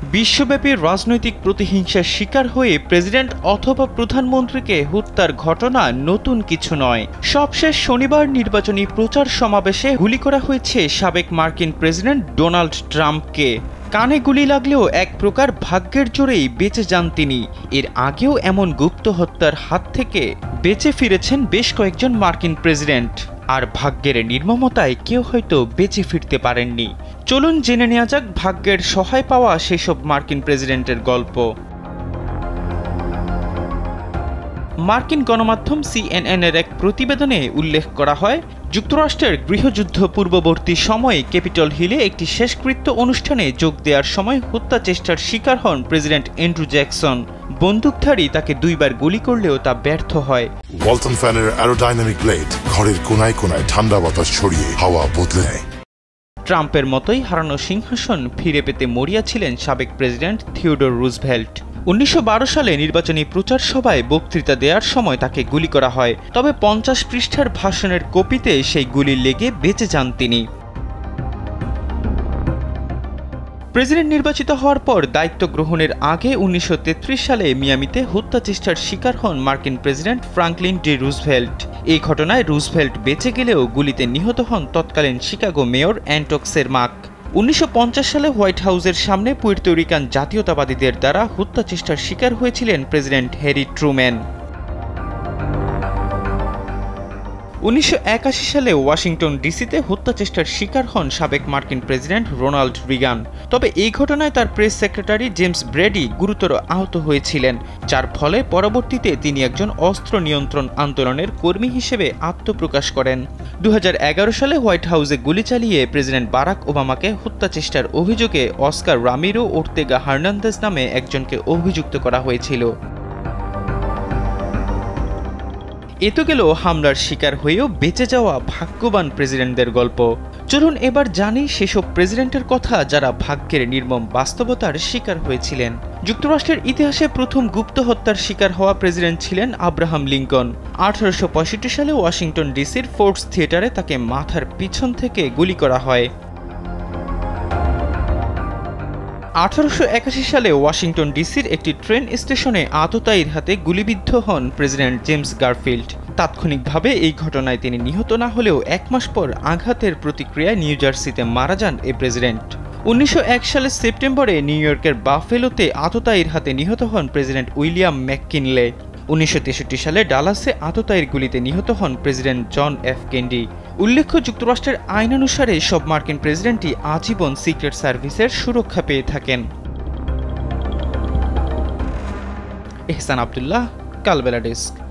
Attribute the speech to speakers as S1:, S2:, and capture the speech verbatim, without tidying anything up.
S1: বিশ্বব্যাপী রাজনৈতিক প্রতিহিংসার শিকার হয়ে প্রেসিডেন্ট অথবা প্রধানমন্ত্রীকে হত্যার ঘটনা নতুন কিছু নয়। সবশেষ শনিবার নির্বাচনী প্রচার সমাবেশে গুলি করা হয়েছে সাবেক মার্কিন প্রেসিডেন্ট ডোনাল্ড ট্রাম্পকে। কানে গুলি লাগলেও এক প্রকার ভাগ্যের জোরেই বেঁচে যান তিনি। এর আগেও এমন গুপ্ত হত্যার হাত থেকে বেঁচে ফিরেছেন বেশ কয়েকজন মার্কিন প্রেসিডেন্ট। আর ভাগ্যের নির্মমতায় কেউ হয়তো বেঁচে ফিরতে পারেননি। চলুন জেনে নেওয়া যাক ভাগ্যের সহায় পাওয়া সেসব মার্কিন প্রেসিডেন্টের গল্প। মার্কিন গণমাধ্যম সিএনএন এর এক প্রতিবেদনে উল্লেখ করা হয়, যুক্তরাষ্ট্রের গৃহযুদ্ধ পূর্ববর্তী সময়ে ক্যাপিটল হিলে একটি শেষকৃত্য অনুষ্ঠানে যোগ দেওয়ার সময় হত্যা চেষ্টার শিকার হন প্রেসিডেন্ট অ্যান্ড্রু জ্যাকসন। বন্দুকধারী তাকে দুইবার গুলি করলেও তা ব্যর্থ হয়।
S2: ওয়ালটন ফ্যানের অ্যারোডাইনামিক ব্লেড ঘরের কোনায় কোনায় ঠান্ডা বাতাস ছড়িয়ে হাওয়া বদলে নেয়।
S1: ট্রাম্পের মতোই হারানো সিংহাসন ফিরে পেতে মরিয়া ছিলেন সাবেক প্রেসিডেন্ট থিওডোর রুজভেল্ট। উনিশশো বারো সালে নির্বাচনী প্রচার সভায় বক্তৃতা দেওয়ার সময় তাকে গুলি করা হয়, তবে পঞ্চাশ পৃষ্ঠার ভাষণের কপিতে সেই গুলি লেগে বেঁচে যান তিনি। প্রেসিডেন্ট নির্বাচিত হওয়ার পর দায়িত্ব গ্রহণের আগে উনিশশো তেত্রিশ সালে মিয়ামিতে হত্যা চেষ্টার শিকার হন মার্কিন প্রেসিডেন্ট ফ্রাঙ্কলিন ডি রুজভেল্ট। এই ঘটনায় রুজভেল্ট বেঁচে গেলেও গুলিতে নিহত হন তৎকালীন শিকাগো মেয়র অ্যান্টক সেরমাক। উনিশশো পঞ্চাশ সালে হোয়াইট হাউসের সামনে পুয়ের্তো রিকান জাতীয়তাবাদীদের দ্বারা হত্যা চেষ্টার শিকার হয়েছিলেন প্রেসিডেন্ট হ্যারি ট্রুম্যান। উনিশশো একাশি সালে ওয়াশিংটন ডিসিতে হত্যা চেষ্টার শিকার হন সাবেক মার্কিন প্রেসিডেন্ট রোনাল্ড রিগান। তবে এই ঘটনায় তার প্রেস সেক্রেটারি জেমস ব্রেডি গুরুতর আহত হয়েছিলেন, যার ফলে পরবর্তীতে তিনি একজন অস্ত্র নিয়ন্ত্রণ আন্দোলনের কর্মী হিসেবে আত্মপ্রকাশ করেন। দু হাজার এগারো সালে হোয়াইট হাউসে গুলি চালিয়ে প্রেসিডেন্ট বারাক ওবামাকে হত্যা চেষ্টার অভিযোগে অস্কার রামিরো ওর্তেগা হার্নান্দেজ নামে একজনকে অভিযুক্ত করা হয়েছিল। এ তো গেল হামলার শিকার হয়েও বেঁচে যাওয়া ভাগ্যবান প্রেসিডেন্টদের গল্প। চলুন এবার জানি সেসব প্রেসিডেন্টের কথা যারা ভাগ্যের নির্মম বাস্তবতার শিকার হয়েছিলেন। যুক্তরাষ্ট্রের ইতিহাসে প্রথম গুপ্ত হত্যার শিকার হওয়া প্রেসিডেন্ট ছিলেন আব্রাহাম লিঙ্কন। আঠারোশো পঁয়ষট্টি সালে ওয়াশিংটন ডিসির ফোর্ডস থিয়েটারে তাকে মাথার পিছন থেকে গুলি করা হয়। আঠারোশো একাশি সালে ওয়াশিংটন ডিসির একটি ট্রেন স্টেশনে আততায়ীর হাতে গুলিবিদ্ধ হন প্রেসিডেন্ট জেমস গারফিল্ড। তাৎক্ষণিকভাবে এই ঘটনায় তিনি নিহত না হলেও এক মাস পর আঘাতের প্রতিক্রিয়ায় নিউ জার্সিতে মারা যান এই প্রেসিডেন্ট। উনিশশো এক সালের সেপ্টেম্বরে নিউ ইয়র্কের বাফেলোতে আততায়ীর হাতে নিহত হন প্রেসিডেন্ট উইলিয়াম ম্যাককিনলে। উনিশশো তেষট্টি সালে ডালাসে আততায়ীর গুলিতে নিহত হন প্রেসিডেন্ট জন এফ কেনেডি। উল্লেখ্য, যুক্তরাষ্ট্রের আইনানুসারে সব মার্কিন প্রেসিডেন্টই আজীবন সিক্রেট সার্ভিসের সুরক্ষা পেয়ে থাকেন। এহসান আব্দুল্লাহ, কালবেলা ডেস্ক।